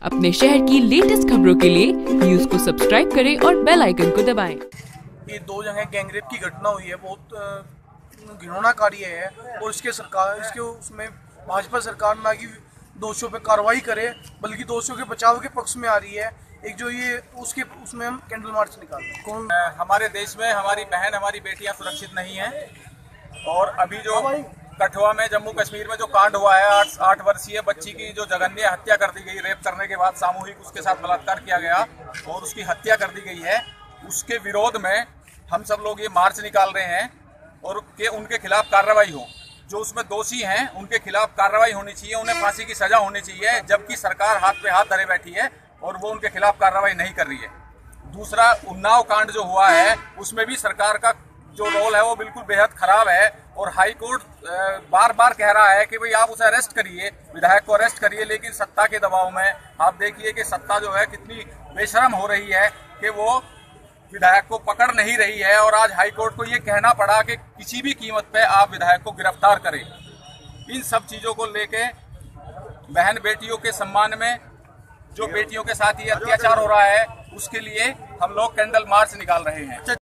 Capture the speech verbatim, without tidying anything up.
अपने शहर की लेटेस्ट खबरों के लिए न्यूज को सब्सक्राइब करें और बेल आइकन को दबाएं। ये दो जगह गैंगरेप की घटना हुई है, बहुत घिनौना कार्य है और इसके सरकार इसके उसमें भाजपा सरकार ना कि दोषियों पे कार्रवाई करे बल्कि दोषियों के बचाव के पक्ष में आ रही है। एक जो ये उसके उसमें हम कैंडल मार्च निकाल रहे हैं। कौन हमारे देश में हमारी बहन हमारी बेटियां सुरक्षित नहीं हैं और अभी जो कठुआ में जम्मू कश्मीर में जो कांड हुआ है, आठ आठ वर्षीय बच्ची की जो जघन्य हत्या कर दी गई, रेप करने के बाद सामूहिक उसके साथ बलात्कार किया गया और उसकी हत्या कर दी गई है, उसके विरोध में हम सब लोग ये मार्च निकाल रहे हैं और के उनके खिलाफ कार्रवाई हो। जो उसमें दोषी हैं उनके खिलाफ कार्रवाई होनी चाहिए, उन्हें फांसी की सजा होनी चाहिए, जबकि सरकार हाथ पे हाथ धरे बैठी है और वो उनके खिलाफ कार्रवाई नहीं कर रही है। दूसरा, उन्नाव कांड जो हुआ है उसमें भी सरकार का जो रोल है वो बिल्कुल बेहद खराब है और हाई कोर्ट बार बार कह रहा है कि भाई आप उसे अरेस्ट करिए, विधायक को अरेस्ट करिए, लेकिन सत्ता के दबाव में आप देखिए कि सत्ता जो है कितनी बेशरम हो रही है कि वो विधायक को पकड़ नहीं रही है और आज हाई कोर्ट को ये कहना पड़ा कि किसी भी कीमत पे आप विधायक को गिरफ्तार करें। इन सब चीज़ों को लेके बहन बेटियों के सम्मान में जो बेटियों के साथ ये अत्याचार हो रहा है उसके लिए हम लोग कैंडल मार्च निकाल रहे हैं।